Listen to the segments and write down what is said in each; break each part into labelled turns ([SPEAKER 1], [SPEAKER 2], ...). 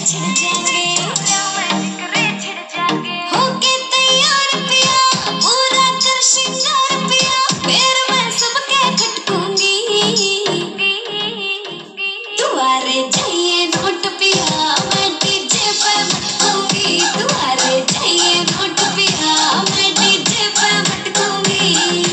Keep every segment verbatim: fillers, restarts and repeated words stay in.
[SPEAKER 1] छिड़ जाएंगे, होके तैयार पिया, पूरा कर श्रृंगार पिया, फिर मैं सबके खटकूंगी। तुम्हारे चाहिए नोट पिया, मैं डीजे पे मटकूंगी। तुम्हारे चाहिए नोट पिया, मैं डीजे पे मटकूंगी।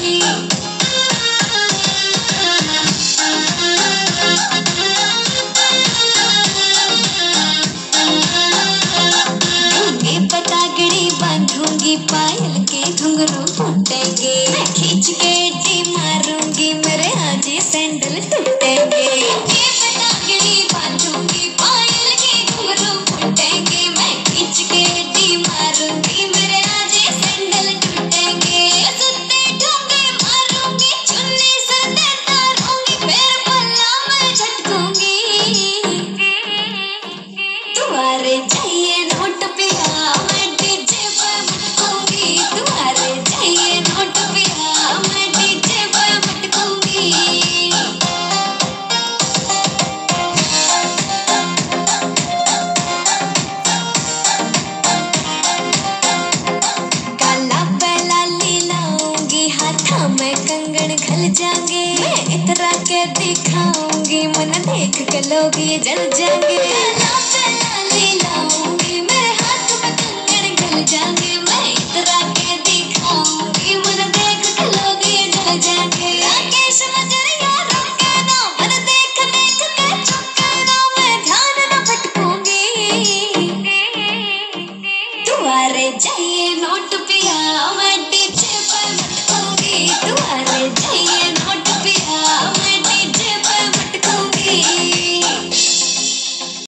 [SPEAKER 1] ढूंढे पतागड़ी बांधूंगी, पायल के घुंघरू फूटेंगे, मैं खींच के डी मारूंगी, मेरे हाजी सैंडल टूटेंगे। ये पतागड़ी बांधूंगी, पायल के घुंघरू फूटेंगे, मैं खींच के डी मारूंगी, मेरे हाजी सैंडल टूटेंगे। सुत्ते ढूंढे मारूंगी, चुन्नी से तारूंगी, फिर पल्ला मैं झटकूंगी। तुम्हारे चाहिए नोट पिया, मैं डीजे पे मटकूंगी। तुम्हारे चाहिए नोट पिया, मैं डीजे पे मटकूंगी। काला पहला लीलाऊंगी, हाथा में कंगन घल जाएंगे, मैं इतरा के दिखाऊंगी, मन देख के लोग ये जल जाएंगे। काला पहला लीलाऊंगी, मेरे हाथ में कंगन घल जाएंगे,